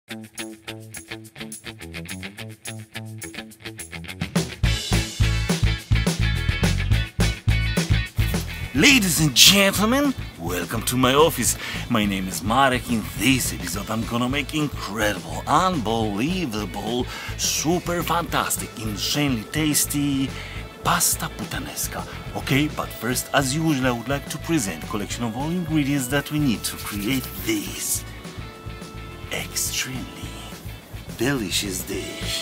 Ladies and gentlemen, welcome to my office. My name is Marek. In this episode I'm gonna make incredible, unbelievable, super fantastic, insanely tasty pasta puttanesca. Okay, but first, as usual, I would like to present a collection of all ingredients that we need to create this extremely delicious dish.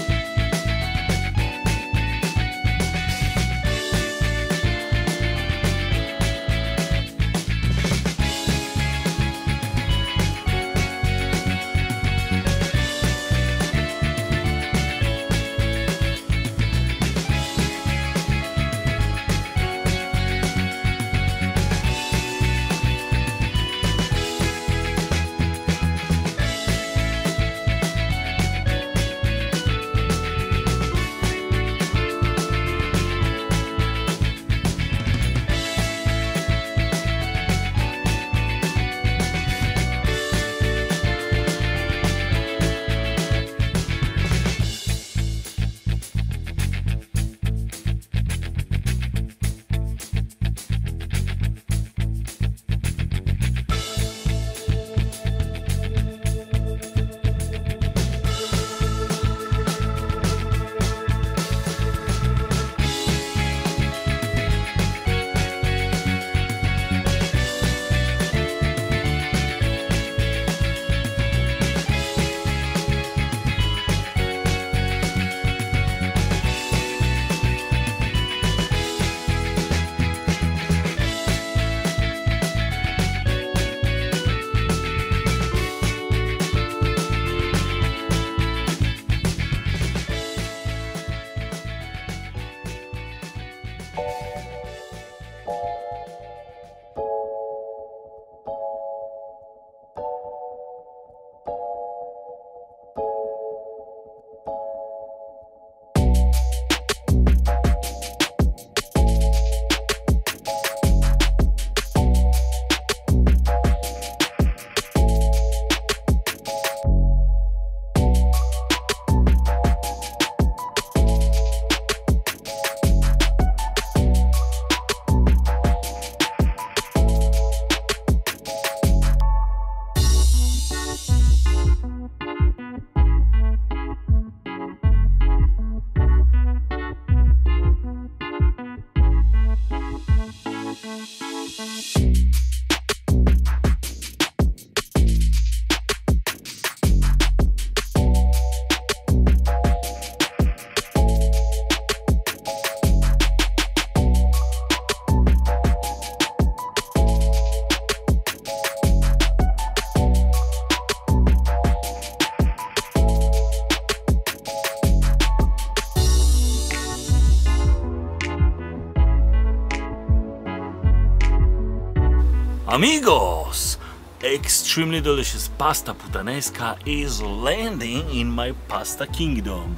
Amigos! Extremely delicious pasta puttanesca is landing in my pasta kingdom.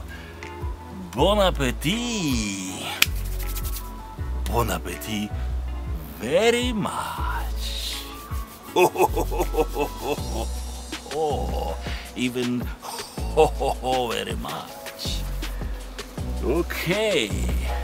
Bon appetit! Bon appetit very much. Oh, even very much. Okay.